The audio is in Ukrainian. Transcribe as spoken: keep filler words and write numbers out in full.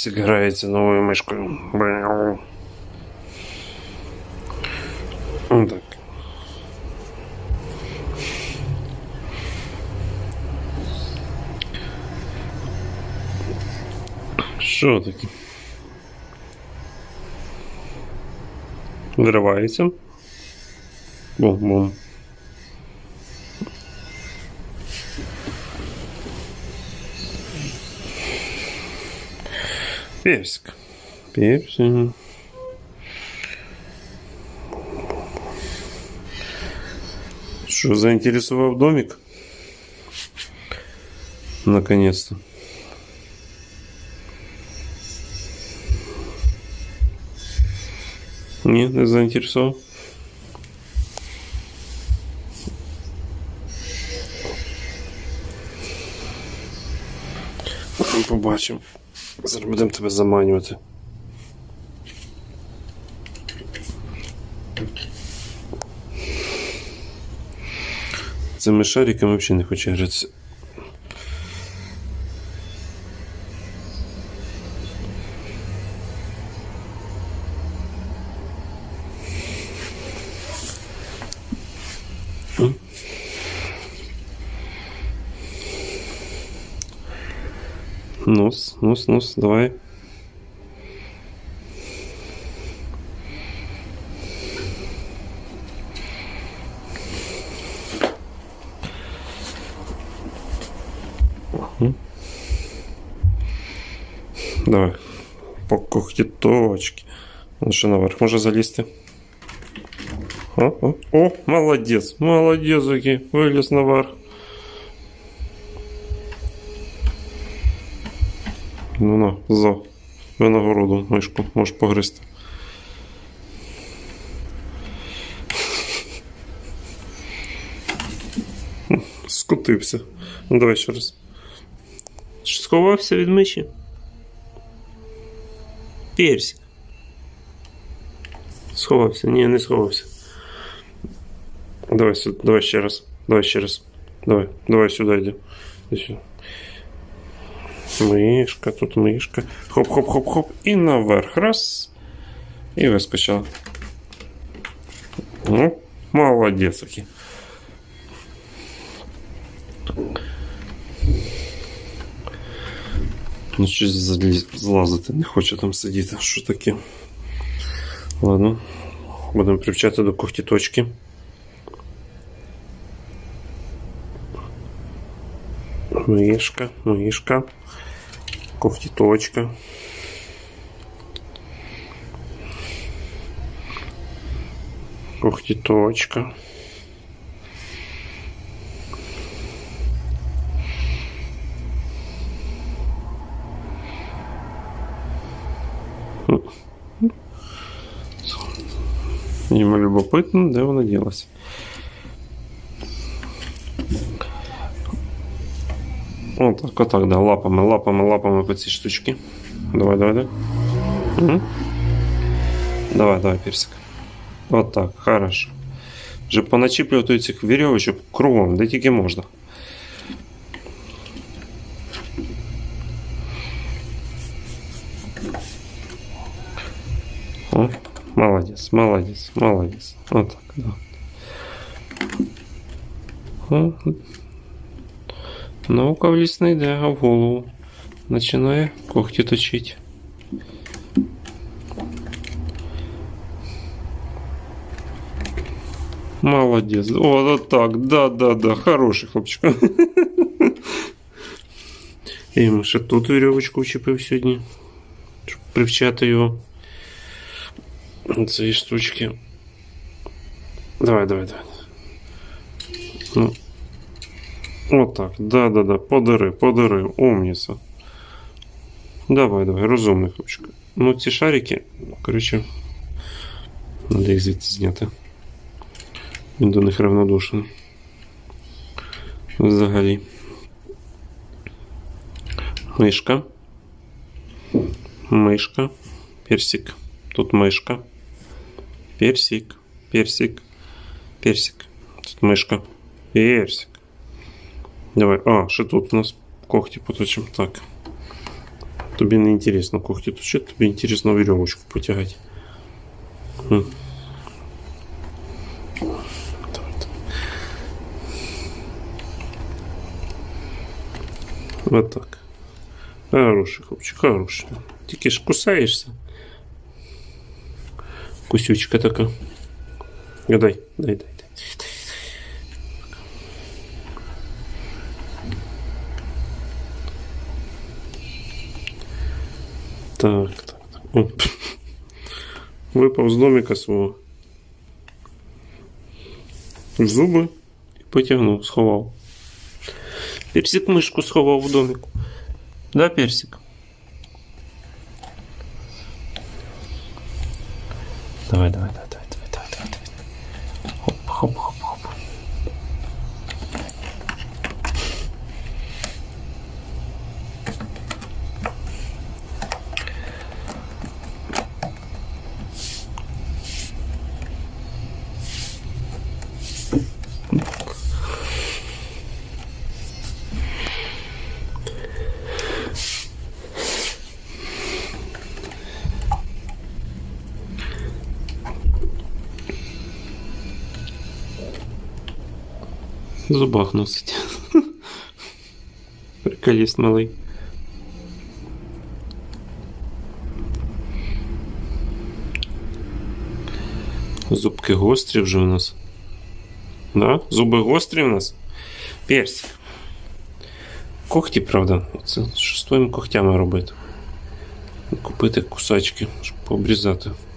Персик грається новою мишкою. Вот так. Що таке? Виривається. Бум-бум. Персик. Персик. Что, заинтересовал домик? Наконец-то. Нет, не заинтересовал. Побачимо. Зараз будемо тебе заманювати. Цими шариками взагалі не хоче гратися. Нос, нос, нос, давай. Давай. По когтіточки. Ну що, наверх може залізти? О, о, о, молодець, молодець, який виліз наверх. Ну на, за винагороду мишку можеш погризти. Скотився. Ну давай ще раз. Сховався від миші? Персик. Сховався. Ні, не сховався. Давай сюди, давай ще раз. Давай ще раз. Давай, давай сюди йди. Сюди. Мишка, тут мишка. Хоп-хоп-хоп-хоп. І наверх. Раз. І вискочила. Ну, молодець який. Ну, щось злазити не хоче там сидіти. Що таке? Ладно. Будемо привчати до когтіточки. Мишка, мишка. Когтіточка. Когтіточка. Мені любопитно, де вона ділася. Отак, отак, да, лапами, лапами, лапами по цій штучці. Давай, давай, давай. Угу. Давай, давай, персик. Вот так, хорошо. Вже поначіплювати цих вірьовочок кругом, де тільки можна. О, молодець, молодець, молодець. Вот так, да. О. Наука в ліс не йде, а в голову. Починає когті точити. Молодець. О, вот так, да, да, да, хороший хлопчик. Я йому ще тут вірьовочку вчепив сьогодні, щоб привчати його. Цієї штучки. Давай, давай, давай. Ну. Вот так, да-да-да, подари, подари, умніця. Давай, давай, розумний хлопчик. Ну, ці шарики, коротше, треба їх звідси зняти. Він до них равнодушний. Взагалі. Мишка. Мишка. Персик. Тут мишка. Персик. Персик. Персик. Тут мишка. Персик. Давай. А, ще тут у нас когті поточимо. Так. Тобі не інтересно когті точити, тобі інтересно вірьовочку потягати. Вот так. Хороший хлопчик, хороший. Тільки ж кусаєшся. Кусючка така. Дай, дай, дай, дай. Так, так, так. О. Випав з домика свого. В зуби і потягнув, сховав. Персик мишку сховав в домику. Да, Персик? Давай, давай, давай, давай, давай, давай, давай. Хоп, хоп, хоп, хоп. В зубах носить. Приколіст малий. Зубки гострі вже у нас. Да? Зуби гострі у нас? Персик. Когті, правда, це що з твоїми когтями робити? Купити кусачки, щоб пообрізати.